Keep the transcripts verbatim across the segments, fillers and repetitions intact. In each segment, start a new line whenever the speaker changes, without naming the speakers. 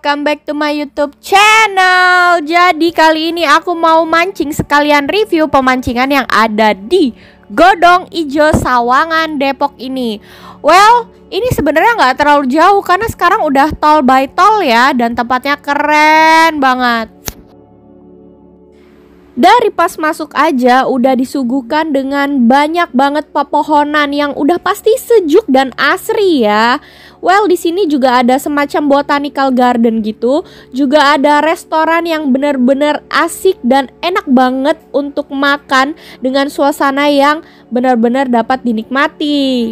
welcome back to my YouTube channel. Jadi kali ini aku mau mancing sekalian review pemancingan yang ada di Godong Ijo Sawangan Depok ini. Well, ini sebenarnya nggak terlalu jauh karena sekarang udah tol by tol ya, dan tempatnya keren banget. Dari pas masuk aja udah disuguhkan dengan banyak banget pepohonan yang udah pasti sejuk dan asri ya. Well, di sini juga ada semacam botanical garden gitu. Juga ada restoran yang bener-bener asik dan enak banget untuk makan dengan suasana yang benar-benar dapat dinikmati.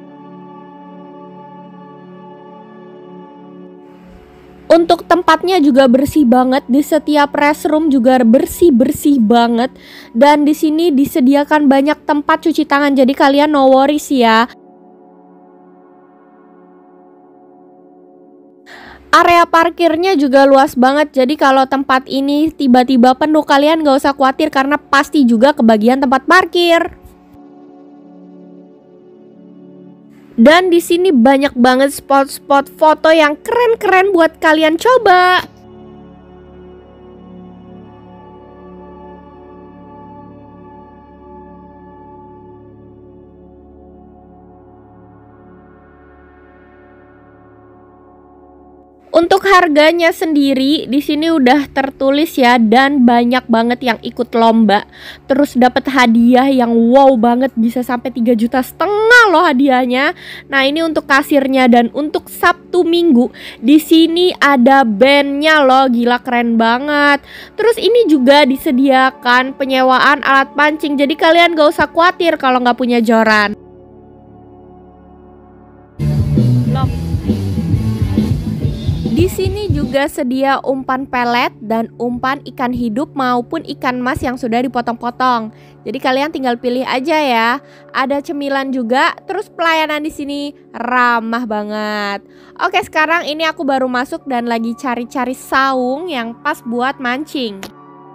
Untuk tempatnya juga bersih banget, di setiap restroom juga bersih-bersih banget. Dan di sini disediakan banyak tempat cuci tangan, jadi kalian no worries ya. Area parkirnya juga luas banget, jadi kalau tempat ini tiba-tiba penuh kalian gak usah khawatir karena pasti juga kebagian tempat parkir. Dan di sini banyak banget spot-spot foto yang keren-keren buat kalian coba. Untuk harganya sendiri di sini udah tertulis ya, dan banyak banget yang ikut lomba. Terus dapat hadiah yang wow banget, bisa sampai tiga juta setengah loh hadiahnya. Nah, ini untuk kasirnya. Dan untuk Sabtu Minggu di sini ada bandnya loh, gila keren banget. Terus ini juga disediakan penyewaan alat pancing, jadi kalian gak usah khawatir kalau nggak punya joran. Loh. Di sini juga sedia umpan pelet dan umpan ikan hidup maupun ikan mas yang sudah dipotong-potong. Jadi kalian tinggal pilih aja ya. Ada cemilan juga, terus pelayanan di sini ramah banget. Oke, sekarang ini aku baru masuk dan lagi cari-cari saung yang pas buat mancing.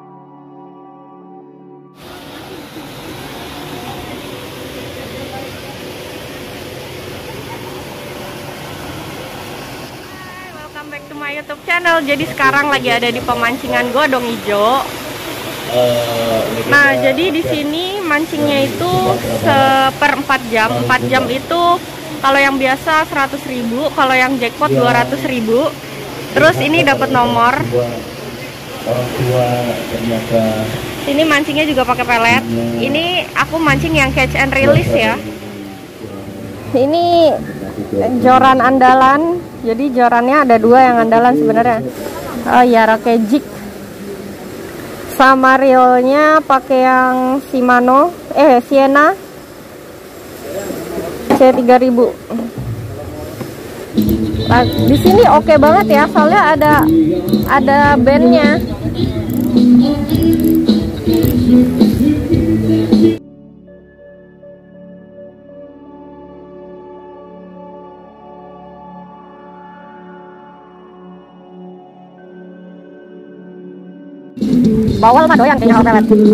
Back to my YouTube channel. Jadi sekarang lagi ada di pemancingan Godong Ijo. Nah, jadi di sini mancingnya itu seperempat jam. empat jam itu kalau yang biasa seratus ribu, kalau yang jackpot dua ratus ribu. Terus ini dapat nomor. Ini mancingnya juga pakai pelet. Ini aku mancing yang catch and release ya. Ini joran andalan. Jadi jorannya ada dua yang andalan sebenarnya. Oh ya, pakai jig. Sama reelnya pakai yang Shimano, eh Sienna C tiga ribu. Nah, di sini oke banget ya, soalnya ada ada bandnya. Bawal mah doyan kayaknya kalau pelet.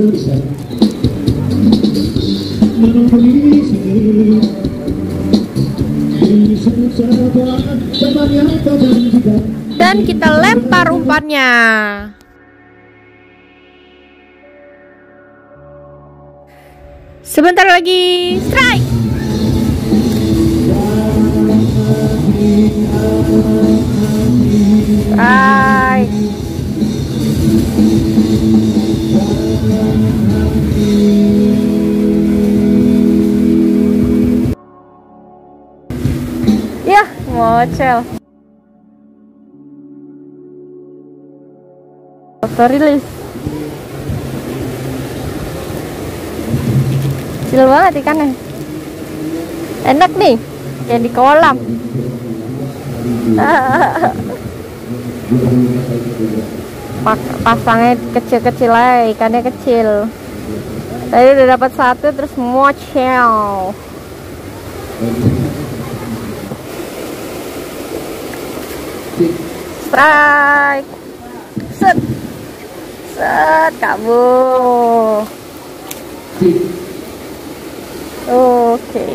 Dan kita lempar umpannya. Sebentar lagi strike. Strike. Ya, ngocel. Auto release. Kecil banget ikannya. Enak nih, kayak di kolam. Pasangnya kecil-kecil aja, ikannya kecil. Tadi udah dapat satu, terus mocel. Strike. Set. Set, kabur. Oke.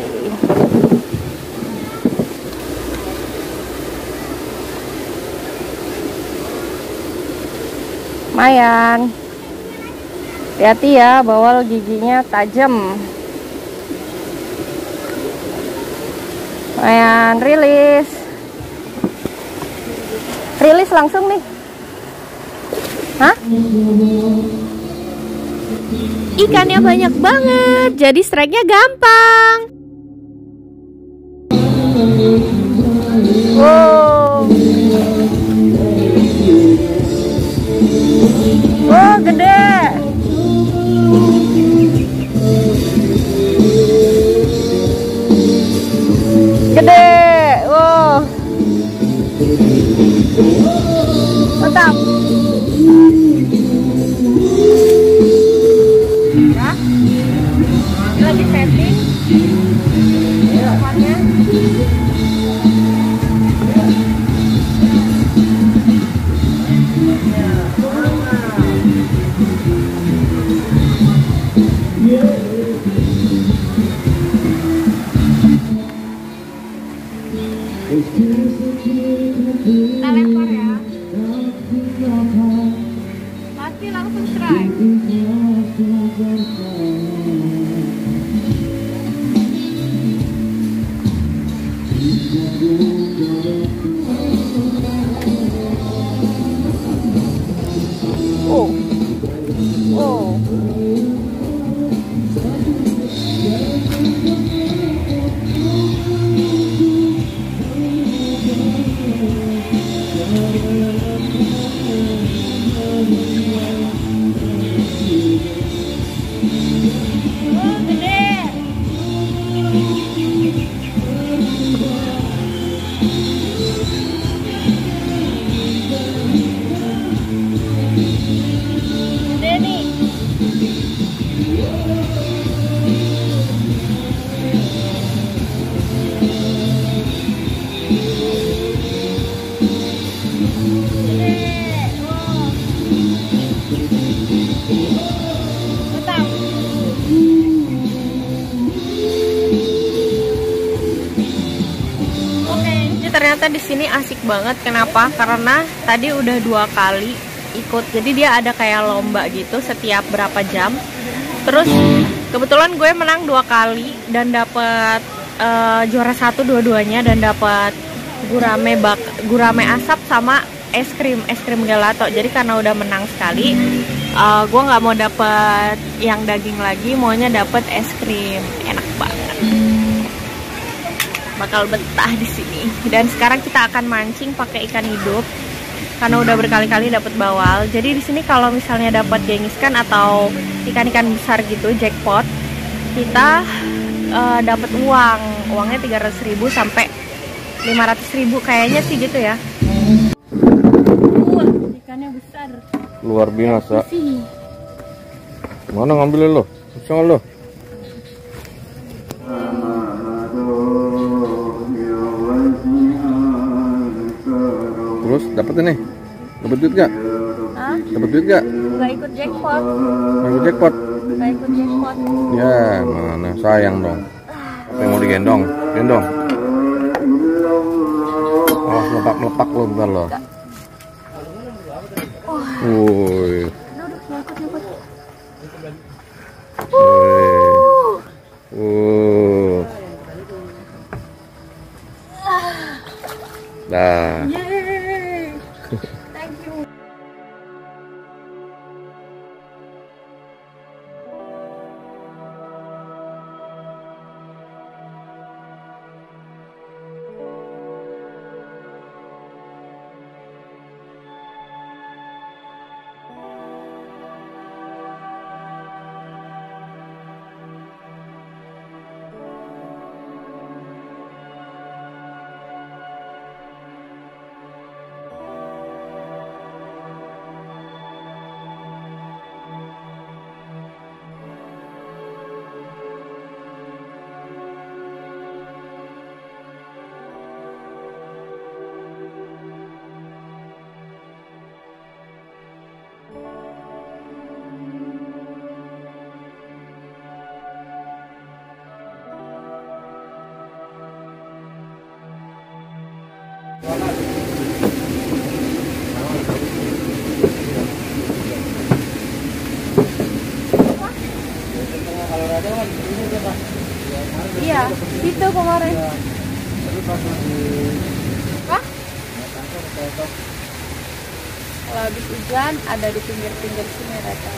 Lumayan. Hati-hati ya, bawal giginya tajam. Lumayan, rilis. Rilis langsung nih. Hah? Ikannya banyak banget, jadi strike-nya gampang. Wow. Wow, gede. Gede. Wow. Mantap. Ya. Ini lagi setting. Ikannya. Kita lempar ya. Mati langsung strike. Oh. Oh. Ternyata di sini asik banget. Kenapa? Karena tadi udah dua kali ikut. Jadi dia ada kayak lomba gitu setiap berapa jam. Terus kebetulan gue menang dua kali dan dapet uh, juara satu dua-duanya dan dapet gurame bak gurame asap sama es krim es krim gelato. Jadi karena udah menang sekali, uh, gue nggak mau dapet yang daging lagi, maunya dapet es krim. Enak banget. Bakal betah di sini. Dan sekarang kita akan mancing pakai ikan hidup karena udah berkali-kali dapat bawal. Jadi di sini kalau misalnya dapat gengiskan atau ikan-ikan besar gitu jackpot, kita uh, dapat uang. Uangnya tiga ratus ribu sampai lima ratus ribu kayaknya sih gitu ya. Wah, ikannya besar. Luar biasa. Mana ngambilnya lo? Bisa lo? Terus dapat ini? Dapat duit gak? Hah? Dapat duit gak? Gak ikut jackpot. Gak ikut jackpot? Gak ikut jackpot. Ya mana sayang dong. Apa yang mau digendong? Gendong. Oh melepak melepak lo bentar lo. Woi. Uh. Nah. Thank you. Iya, itu kemarin. Hah? Kalau habis hujan ada di pinggir-pinggir sini rata.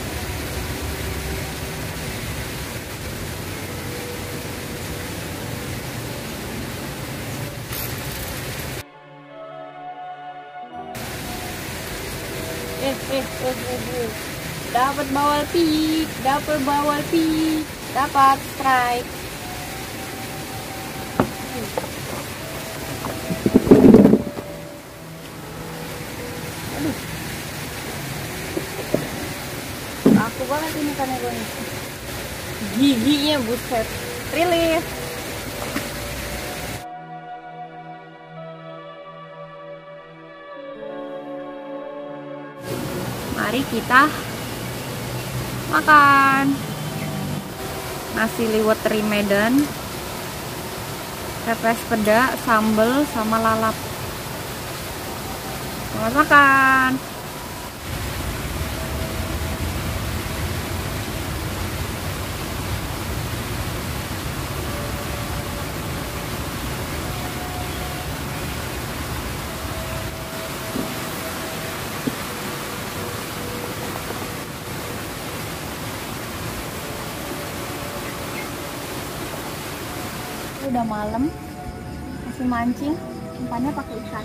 Eh, eh, eh, eh, eh. Dapat bawal pik, dapat bawal pik, dapat strike. Aduh, aku banget ini kameranya. Giginya buset, rilis. Mari kita makan nasi liwet teri Medan, pepes peda, sambal, sama lalap. Selamat makan. Udah malam, masih mancing, umpannya pakai ikan.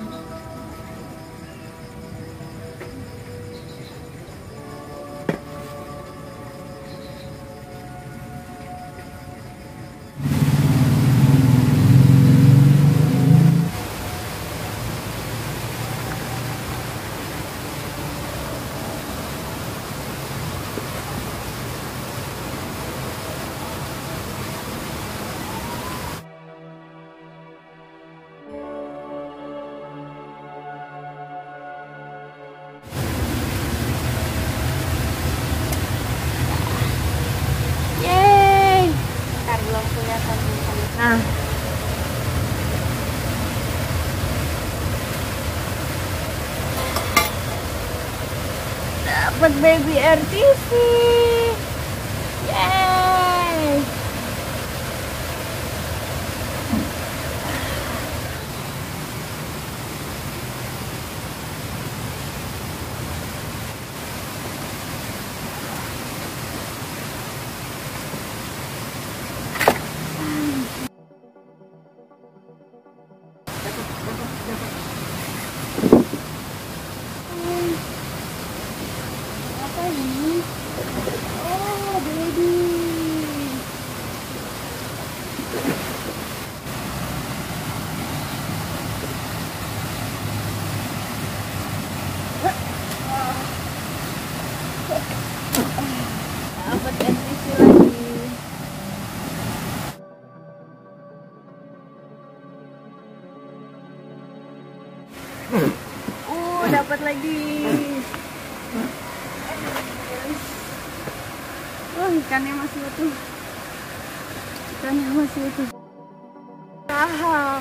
Nah, dapat baby R T V. Yeay. Apa ini? Oh, baby. Dapat N P C lagi. Uh, dapat lagi. Oh, ikannya masih utuh. Ikannya masih utuh. Ah.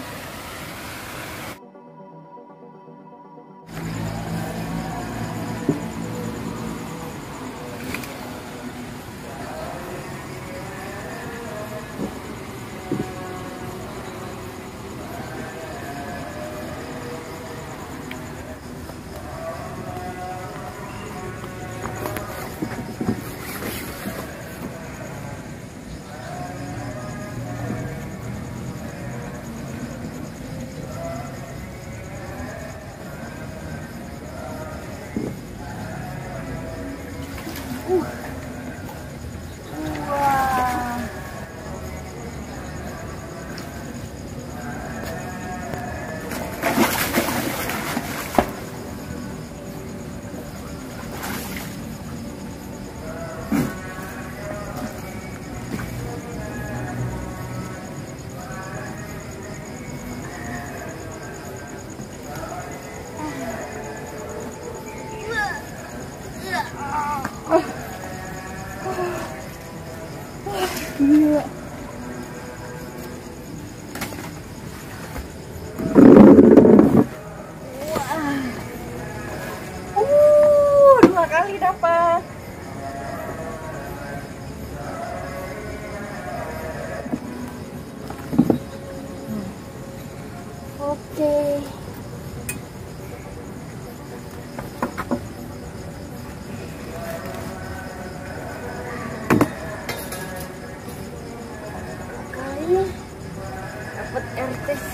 ini dapat R T C.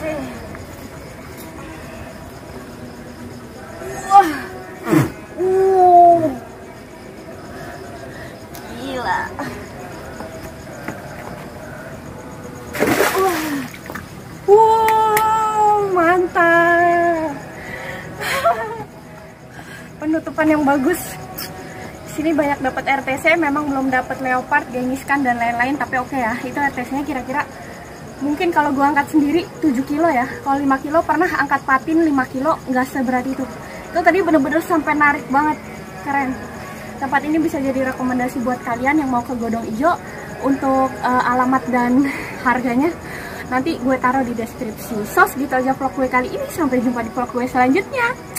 Wah, uh, gila. Wah, wow, mantap. Penutupan yang bagus. Sini banyak dapat R T C, memang belum dapat leopard, gengiskan dan lain-lain, tapi oke ya. Itu R T C-nya kira-kira mungkin kalau gua angkat sendiri tujuh kilo ya. Kalau lima kilo pernah angkat patin lima kilo, nggak seberat itu. Itu tadi bener-bener sampai narik banget, keren. Tempat ini bisa jadi rekomendasi buat kalian yang mau ke Godong Ijo. Untuk uh, alamat dan harganya nanti gue taruh di deskripsi. So, segitu aja vlog gue kali ini. Sampai jumpa di vlog gue selanjutnya.